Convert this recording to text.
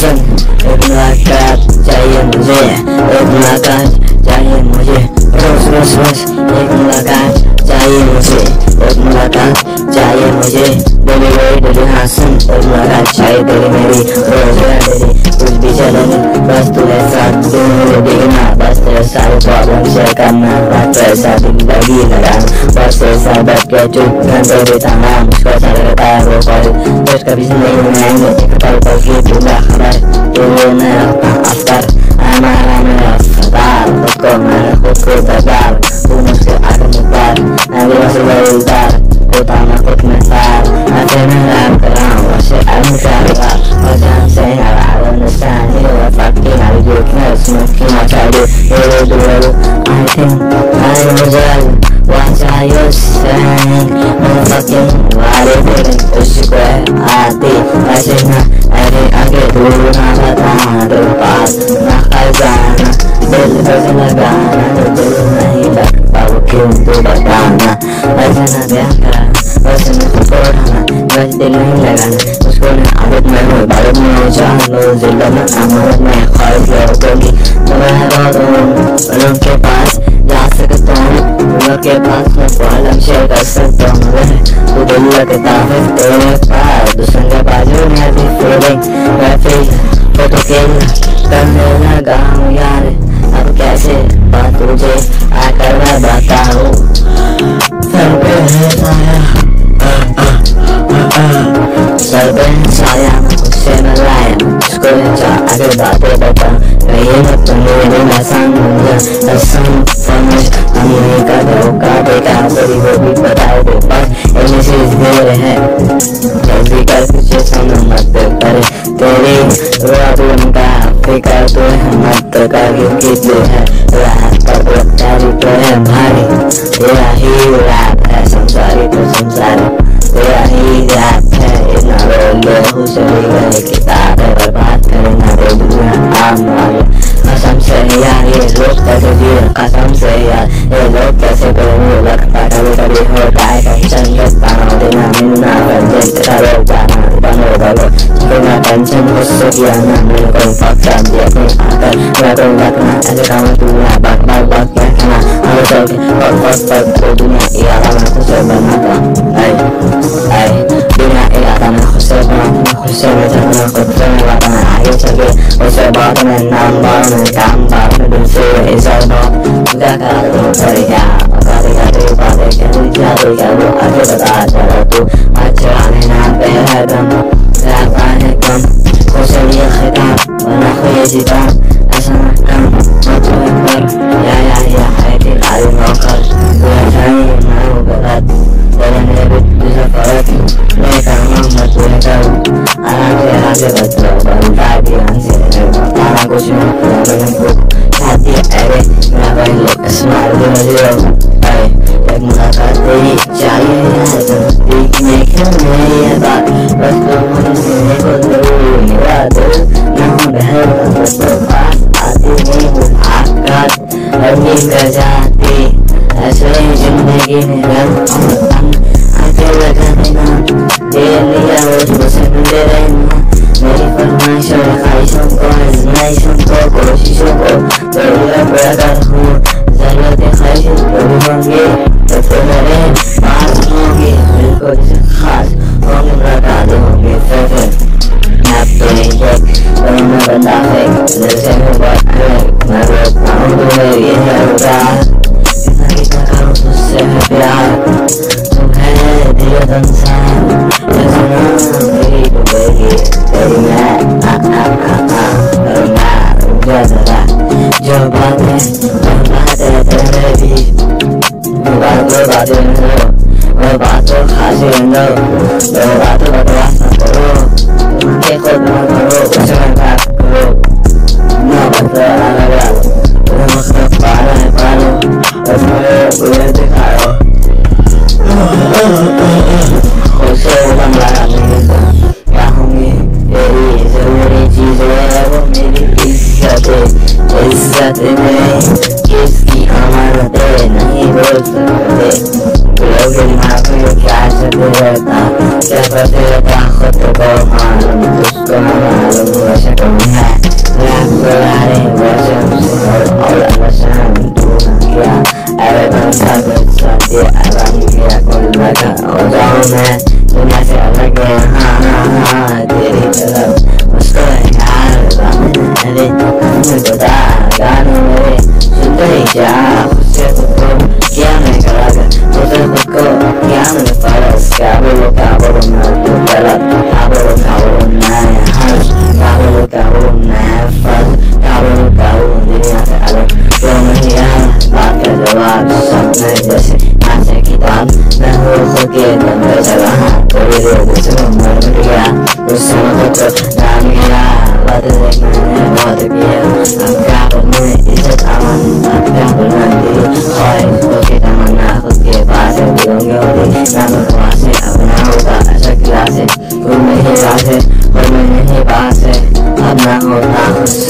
सुन, एक मुलाकात चाहिए मुझे, एक मुलाकात चाहिए मुझे, रोज रोज रोज एक मुलाकात चाहिए मुझे, एक मुलाकात चाहिए मुझे, डेली वही डेली हाँ सुन, एक मुलाकात चाहिए तेरी मेरी, रोज डेली कुछ भी चले बस तेरे साथ तू मुझे दिखना, बस तेरे सारे प्रॉब्लम शेयर करना, बस तेरे साथ जिंदगी लगाना, बस तेरे साथ बैठ के चुप घंटे बिताना, मुझको अच्छा लगता है वो पल कुछ कभी नहीं बनाएंगे, एक पल पल की पूरा खबर तेरे में रखता अफ्तर हमारा मेरा फतार, खुद को मैंने खुद को दबार, तू मुझसे आगे मुबार, मैं भी बस उतार होता मैं खुद में सार, ऐसे में रैप कर रहा हूँ वैसे I'm traveler, और जहाँ से I understand you, I fucking how you can smoking I try to do I think I was what are you saying, motherfucking why they didn't push you आती ऐसे ना अरे आगे दूर ना बताना तो पास ना खजाना दिल बस लगाना तो दिल नहीं लगता वो क्यों तो बताना ऐसे ना ब्याह करा वैसे ना खुद को उठाना वैसे दिल नहीं लगाना उसको ना आदत में हो बालक में हो जान लो जिल्ला में अमानत में ख्वाहिश लोगोगी तो मैं बहुत उन के पास जा सकता हूँ उन के पास मैं प्रॉब्लम शेयर कर सकता हूँ तो दिल लगता है तेरे पास दूसरे के बाजू में भी फीलिंग मैं फील फोटो किल करने लगा हूँ यार अब कैसे बात तुझे आकर मैं बताऊँ सर पे है साया सर पे है साया मैं खुद मिलाया उसको आगे बातें बताऊँ कहीं मत मेरे में समझ समझ हम नहीं का धोखा देखा तेरी वो भी बताओ दे बस एक मैसेज दे रहे हैं जल्दी कर पीछे सामने मत करे तेरी रोड का फिकर तो है मत कर क्योंकि तू है रात पर तेरी तो है भारी तेरा ही रैप है संसारी तो संसारी तेरा ही रैप है इतना रोले हो चली गई किताब है बर्बाद करना तो दुनिया आम वाले कसम से यार ये लोग कैसे जिए कसम से यार ये लोग कैसे करेंगे लगता कभी कभी होता है टेंशन लगता ना देना मिलना बंदे तेरा लोग जाना बनो बनो बिना टेंशन मुझसे किया ना मेरे को फक्का दिया नहीं आकर मैं कोई रखना ऐसे काम तू ना बात बात बात क्या कहना हम चल के और फर्स्ट पर तो दुनिया इरादा में खुद से बनाता ऐ दुनिया इरादा में खुद से बनाता खुद से मैं चलना खुद से मैं बताना आगे चल के उसे बात में नाम बार में काम बार में दिल से इज़ार बात क्या कर दो करेगा करेगा तेरी बातें कहनी चाहेगा वो आगे बता चला तू अच्छा लेना पे है दम रहता है कम खुश ये खिताब वरना खुद जीता ऐसा ना कम मत पर या है कि खाली नौकर तू ऐसा ही मैं हूँ गलत तेरे मेरे भी तुझे फर्क मैं कहूँ मत तुझे करूँ आराम से आगे बचो बनता है ध्यान से बताना कुछ नहीं शादी अरे मेरा भाई लोग स्मार भी मुझे एक मुलाकात तेरी चाहिए यार देखने क्यों नहीं है बात बस तो मुझे को जरूर मेरा दिल ना बहर बस तो बात आती नहीं वो आकाश अभी कर जाती ऐसे ही जिंदगी में रंग और तंग आके लगाने ना दे लिया वो पसंद रहना मेरी फरमाइश और ख्वाहिशों को आजमाइशों को कोशिशों को तेरे बराबर हूँ जरूरत ख्वाहिश कभी होंगे तो मेरे पास होंगे बिल्कुल खास होंगे मुलाकात होंगे फिर आप तो नहीं देख पर मैं बता है जैसे मैं बात करें मैं बोलता हूँ तुम्हें ये है उदार कितना करूँ तुझसे है प्यार तुम है दिल संसार तेरी डूबेगी तेरी मैं करूँगा जो बातें तेरे भी वो बातों खासी रंगो वो बातों बकवास न करो तुम्हारे खुद न करो उसे बात करो न बता लगा तुम्हें मखलूक पालो उसमें पूरे दिखाओ उसे उलम लगा नहीं तो क्या होंगी तेरी जरूरी चीजें वो मेरी इज्जत में किसकी अमानतें नहीं बोल सकते लोग दिमाग में क्या चलते रहता क्या करते रहता खुद को मालूम उसको मालूम वैसे मिट गया उससे मतलब ना मेरा बात देखने बहुत किया अब क्या करने इज्जत आमान अब क्या करना दिल और इसको की तमन्ना खुद के पास है दिलोंगे होती ना भगवान से अब ना होगा ऐसा क्लास है कोई नहीं पास है कोई नहीं पास है अब ना होता